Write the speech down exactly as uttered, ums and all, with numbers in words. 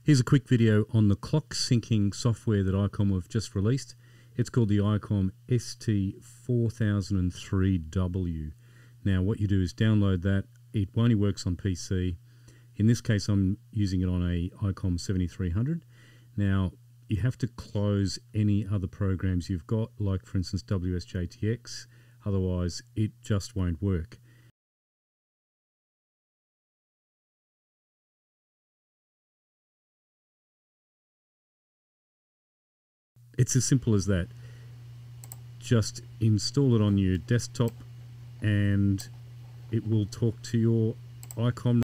Here's a quick video on the clock syncing software that Icom have just released. It's called the Icom S T four thousand three W. Now what you do is download that. It only works on P C. In this case I'm using it on a Icom seventy-three hundred. Now you have to close any other programs you've got, like for instance W S J T X, otherwise it just won't work. It's as simple as that. Just install it on your desktop and it will talk to your Icom